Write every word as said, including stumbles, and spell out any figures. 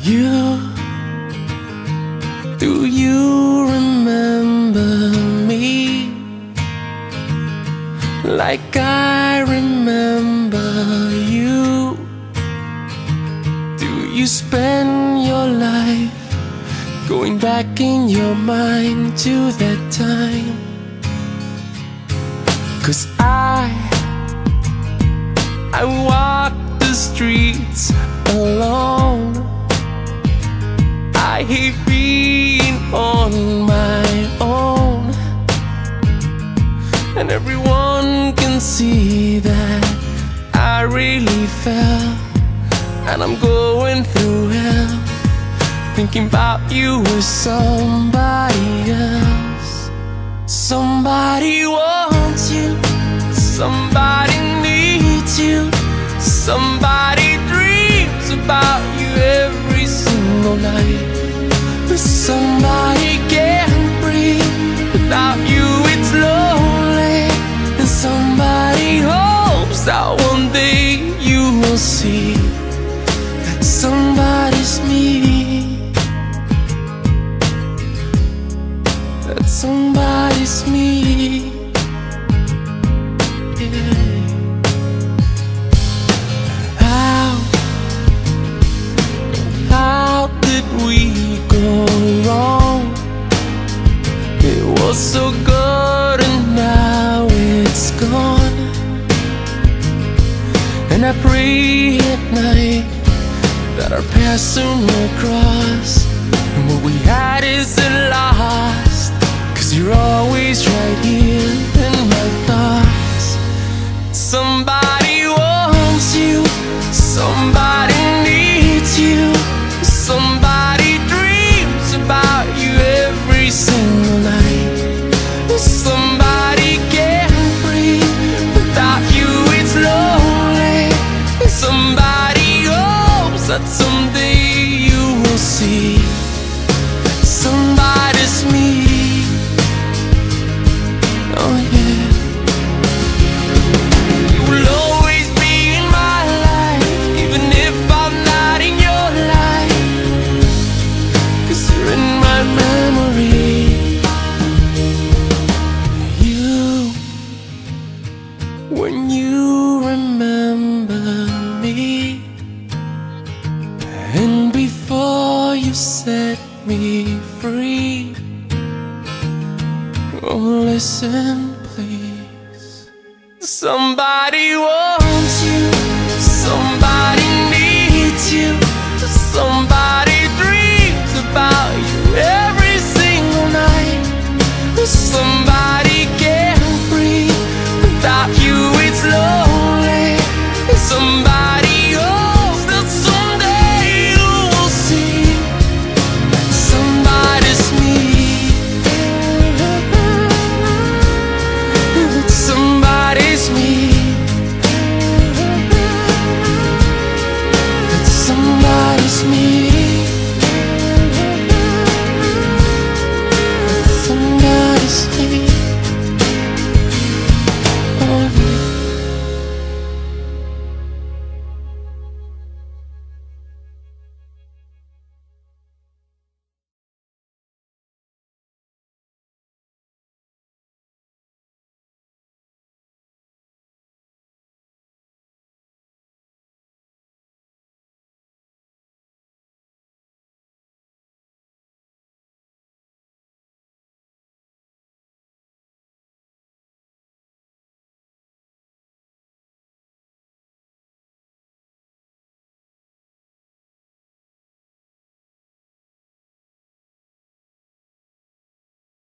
You, do you remember me like I remember you? Do you spend your life going back in your mind to that time? 'Cause I, I walk the streets alone. I hate being on my own, and everyone can see that I really fell, and I'm going through hell, thinking about you with somebody else. Somebody wants you, somebody needs you, somebody dreams about you every single night. Somebody can't breathe without you, it's lonely. And somebody hopes that one day you will see that somebody's me, that somebody's me. Yeah. How, how did we go wrong? It was so good and now it's gone. And I pray at night that our paths soon will cross, and what we had isn't lost, 'cause you're always right here in my thoughts. Somebody wants you, somebody needs you, somebody dreams about you every single night. Somebody can't breathe without you, it's lonely. Somebody hopes that someday you will see that somebody's me. Oh yeah. You will always be in my life, even if I'm not in your life, 'cause you're in my memory. You, when you remember me, and before you set me free, oh listen please. Somebody wants you,